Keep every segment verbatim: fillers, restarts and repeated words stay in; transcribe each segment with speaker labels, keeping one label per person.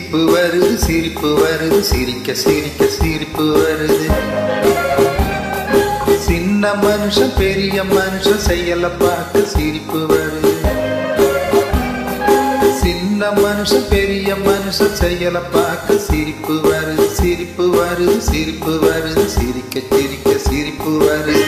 Speaker 1: சிரிப்பு வருது சிரிப்பு வருது சிரிக்க சிரிக்க சிரிப்பு வருது. சின்ன மனுஷன் பெரிய மனுஷன் செய்யல பார்க்க சிரிப்பு வருது. சின்ன மனுஷன் பெரிய மனுஷன் செய்யல பார்க்க சிரிப்பு வருது. சிரிப்பு வருது சிரிப்பு வருது சிரிக்க சிரிக்க சிரிப்பு வருது.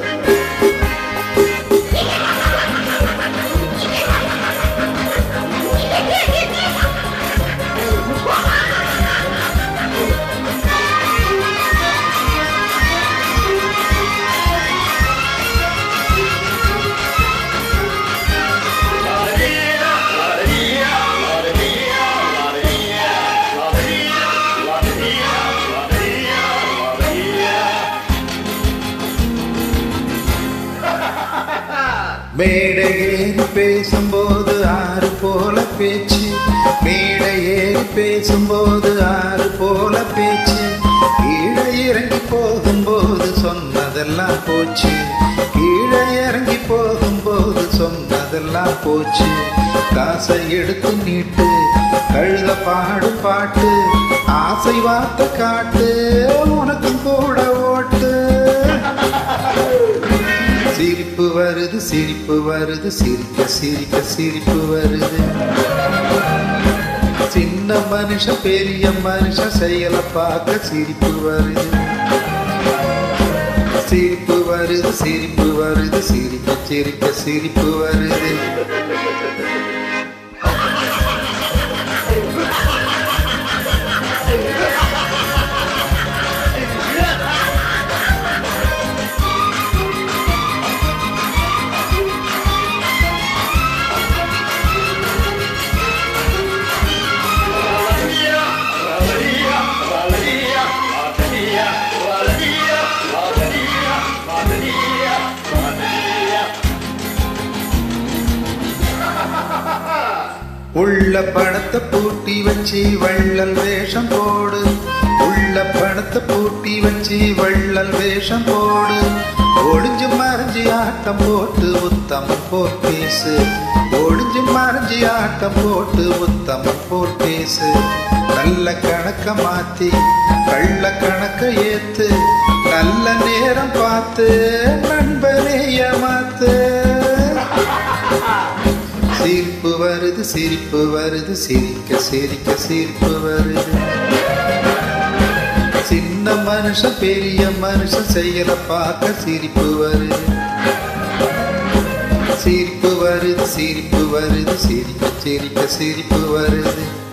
Speaker 1: மேடை ஏறி பேசும்போது ஆறு போல பேச்சு. மேடை ஏறி பேசும்போது ஆறு போல பேச்சு. கீழே இறங்கி போகும்போது சொன்னதெல்லாம் போச்சு. கீழே இறங்கி போகும்போது சொன்னதெல்லாம் போச்சு. காசை எடுத்து நீட்டு கழுத பாடு பாட்டு. ஆசை வார்த்தை காட்டு உனக்கும் கூட ஓட்டு. சிரிப்பு வருது சிரிப்பு வருது சிரிக்க சிரிக்க சிரிப்பு வருது. சின்ன மனுஷன் பெரிய மனுஷன் செயல பார்க்க சிரிப்பு வருது. சிரிப்பு வருது சிரிப்பு வருது சிரிக்க சிரிக்க சிரிப்பு வருது. உள்ள பணத்தை பூட்டி வச்சு வள்ளல் வேஷம் போடு. உள்ள பணத்தை பூட்டி வச்சு வள்ளல் வேஷம் போடு. ஒளிஞ்சு மறைஞ்சி ஆட்டம் போட்டு உத்தமம் போல் பேசு. ஒளிஞ்சு மறைஞ்சி ஆட்டம் போட்டு உத்தமம் போல் பேசு. நல்ல கணக்க மாத்தி கள்ள கணக்க ஏத்து. நல்ல நேரம் பார்த்து நண்பனே ஏமாத்து. சிரிப்பு வருது சிரிப்பு வருது சிரிக்க சிரிக்க சிரிப்பு வருது. சின்ன மனுஷன் பெரிய மனுஷன் செய்யல பார்க்க சிரிப்பு வருது. சிரிப்பு வருது சிரிப்பு வருது சிரிக்க சிரிக்க சிரிப்பு வருது.